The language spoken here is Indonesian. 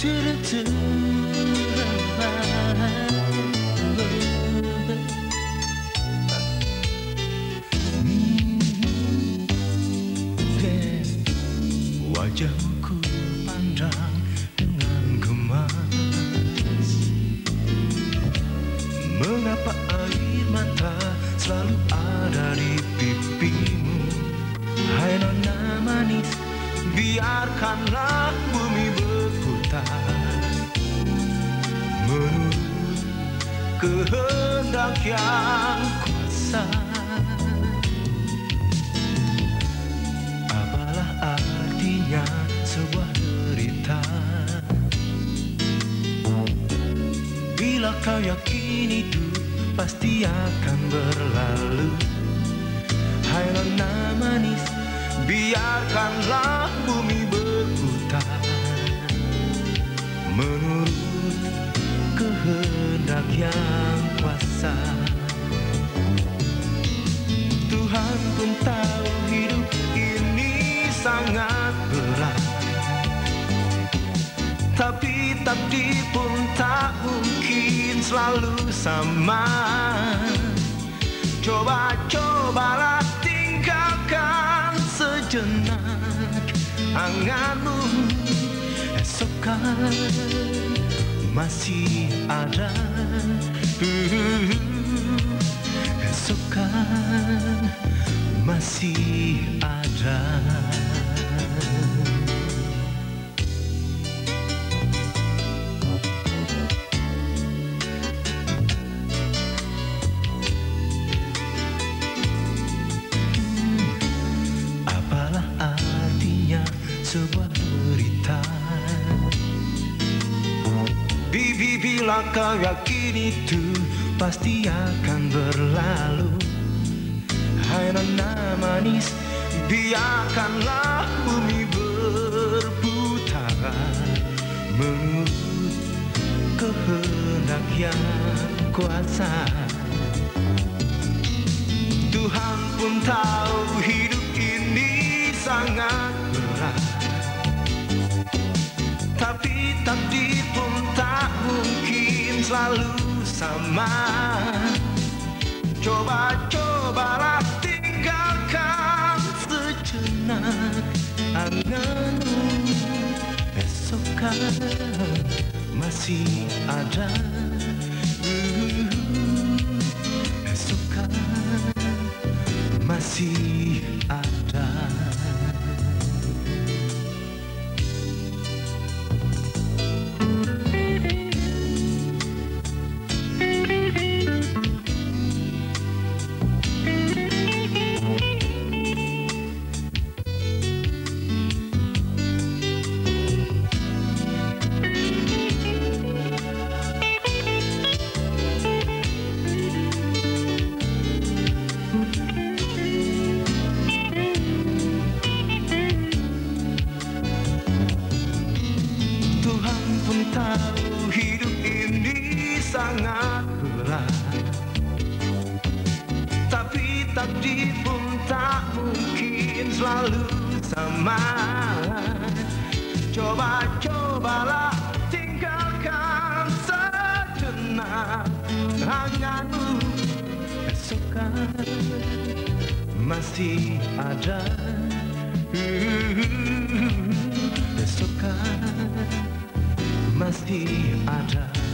Wajahmu ku pandang dengan gemas. Mengapa air mata selalu ada di pipimu? Hai nona manis, biarkanlah bumi berputar menurut kehendak yang kuasa. Apalah artinya sebuah derita bila kau yakin itu pasti akan berlalu? Hai nona manis, biarkanlah bumi berputar menurut kehendak yang kuasa. Tuhan pun tahu hidup ini sangat berat, tapi takdir pun tak mungkin selalu sama. Cobalah tinggalkan sejenak anganmu. Esok kan masih ada. Esok kan masih ada. Sebuah derita bila kau yakin itu pasti akan berlalu. Hai nona manis, biarkanlah bumi berputar menurut kehendak yang kuasa. Tuhan pun tahu hidup ini sangat berat, tapi takdir pun tak mungkin selalu sama. Cobalah tinggalkan sejenak anganmu. Esok kan masih ada. Esok kan masih ada. Tahu hidup ini sangat berat, tapi takdir pun tak mungkin selalu sama. Cobalah tinggalkan sejenak anganmu. Esok kan masih ada. Esok kan masih ada.